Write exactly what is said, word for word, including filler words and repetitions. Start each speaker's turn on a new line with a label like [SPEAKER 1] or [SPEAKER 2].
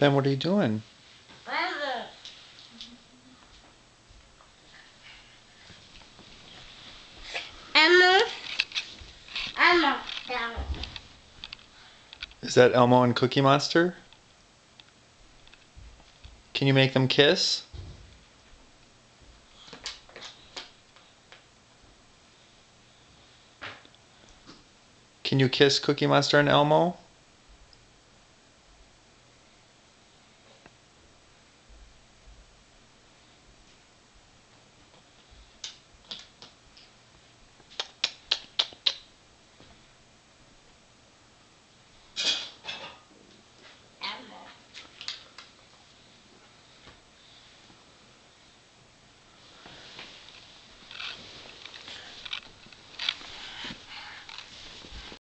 [SPEAKER 1] Ben, what are you doing?
[SPEAKER 2] Elmo, Elmo, down.
[SPEAKER 1] Is that Elmo and Cookie Monster? Can you make them kiss? Can you kiss Cookie Monster and Elmo?